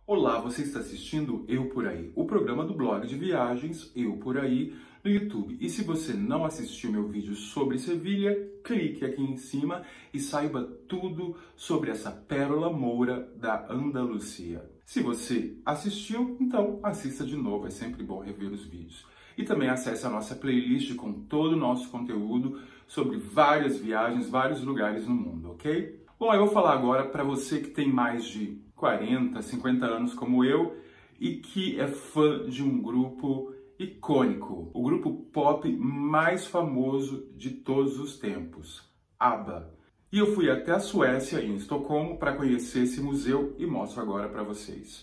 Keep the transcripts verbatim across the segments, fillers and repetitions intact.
Olá, você está assistindo Eu Por Aí, o programa do blog de viagens Eu Por Aí no YouTube. E se você não assistiu meu vídeo sobre Sevilha, clique aqui em cima e saiba tudo sobre essa pérola moura da Andaluzia. Se você assistiu, então assista de novo, é sempre bom rever os vídeos. E também acesse a nossa playlist com todo o nosso conteúdo sobre várias viagens, vários lugares no mundo, ok? Bom, eu vou falar agora para você que tem mais de quarenta, cinquenta anos como eu e que é fã de um grupo icônico, o grupo pop mais famoso de todos os tempos, ABBA. E eu fui até a Suécia, em Estocolmo, para conhecer esse museu e mostro agora para vocês.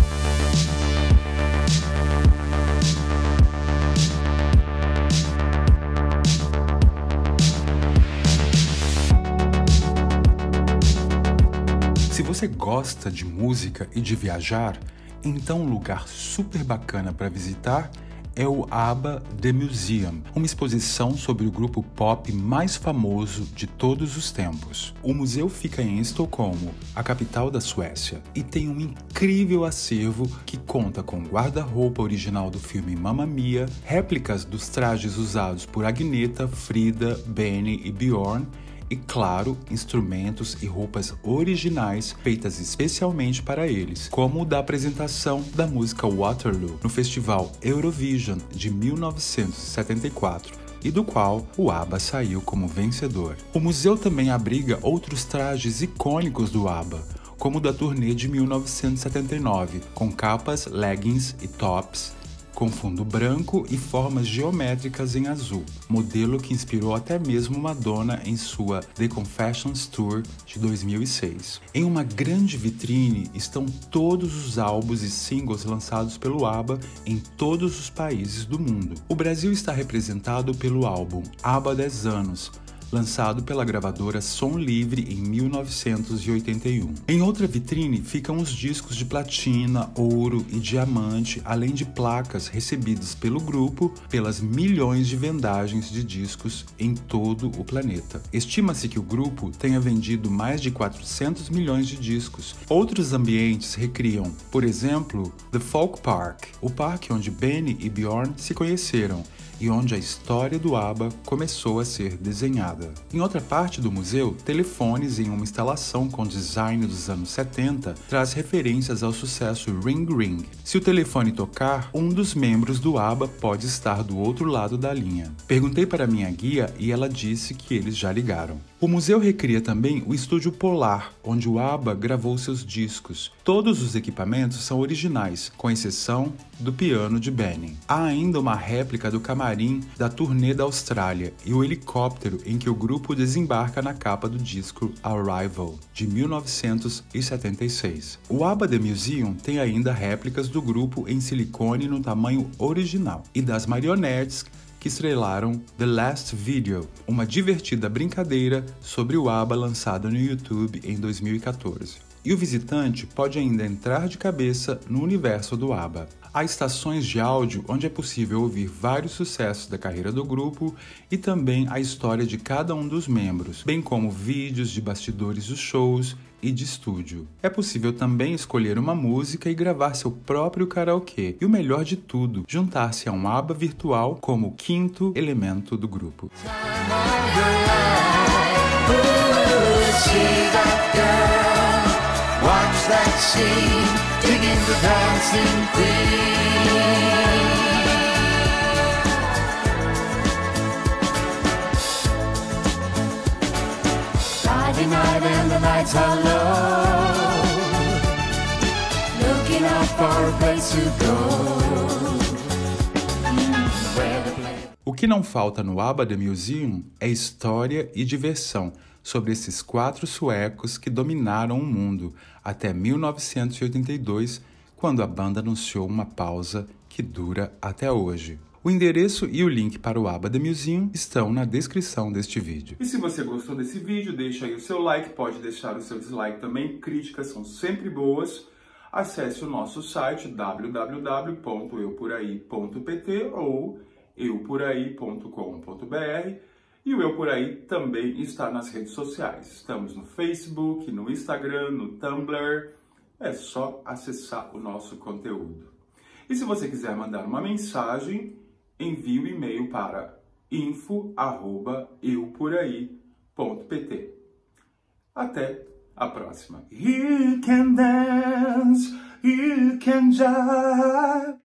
Se você gosta de música e de viajar, então um lugar super bacana para visitar é o ABBA The Museum, uma exposição sobre o grupo pop mais famoso de todos os tempos. O museu fica em Estocolmo, a capital da Suécia, e tem um incrível acervo que conta com guarda-roupa original do filme Mamma Mia, réplicas dos trajes usados por Agnetha, Frida, Benny e Björn, e, claro, instrumentos e roupas originais feitas especialmente para eles, como o da apresentação da música Waterloo no Festival Eurovision de mil novecentos e setenta e quatro, e do qual o ABBA saiu como vencedor. O museu também abriga outros trajes icônicos do ABBA, como o da turnê de mil novecentos e setenta e nove, com capas, leggings e tops, com fundo branco e formas geométricas em azul, modelo que inspirou até mesmo Madonna em sua The Confessions Tour de dois mil e seis. Em uma grande vitrine estão todos os álbuns e singles lançados pelo ABBA em todos os países do mundo. O Brasil está representado pelo álbum ABBA dez anos, lançado pela gravadora Som Livre em mil novecentos e oitenta e um. Em outra vitrine ficam os discos de platina, ouro e diamante, além de placas recebidas pelo grupo pelas milhões de vendagens de discos em todo o planeta. Estima-se que o grupo tenha vendido mais de quatrocentos milhões de discos. Outros ambientes recriam, por exemplo, The Folk Park, o parque onde Benny e Björn se conheceram, e onde a história do ABBA começou a ser desenhada. Em outra parte do museu, telefones em uma instalação com design dos anos setenta traz referências ao sucesso Ring Ring. Se o telefone tocar, um dos membros do ABBA pode estar do outro lado da linha. Perguntei para minha guia e ela disse que eles já ligaram. O museu recria também o Estúdio Polar, onde o ABBA gravou seus discos. Todos os equipamentos são originais, com exceção do piano de Benny. Há ainda uma réplica do camarim da turnê da Austrália e o helicóptero em que o grupo desembarca na capa do disco Arrival, de mil novecentos e setenta e seis. O ABBA The Museum tem ainda réplicas do grupo em silicone no tamanho original e das marionetes que estrelaram The Last Video, uma divertida brincadeira sobre o ABBA lançado no YouTube em dois mil e quatorze. E o visitante pode ainda entrar de cabeça no universo do ABBA. Há estações de áudio onde é possível ouvir vários sucessos da carreira do grupo e também a história de cada um dos membros, bem como vídeos de bastidores dos shows e de estúdio. É possível também escolher uma música e gravar seu próprio karaokê. E o melhor de tudo, juntar-se a um ABBA virtual como o quinto elemento do grupo. Watch that scene, digging the dancing queen. Friday night and the lights are low, looking out for a place to go. Mm, where the play... O que não falta no ABBA The Museum é história e diversão sobre esses quatro suecos que dominaram o mundo até mil novecentos e oitenta e dois, quando a banda anunciou uma pausa que dura até hoje. O endereço e o link para o ABBA The Museum estão na descrição deste vídeo. E se você gostou desse vídeo, deixa aí o seu like, pode deixar o seu dislike também, críticas são sempre boas. Acesse o nosso site w w w ponto eu por aí ponto p t ou eu por aí ponto com ponto b r. E o Eu Por Aí também está nas redes sociais. Estamos no Facebook, no Instagram, no Tumblr, É só acessar o nosso conteúdo. E se você quiser mandar uma mensagem, envie um e-mail para info arroba eu por aí ponto pt. Até a próxima. You can dance, you can jive.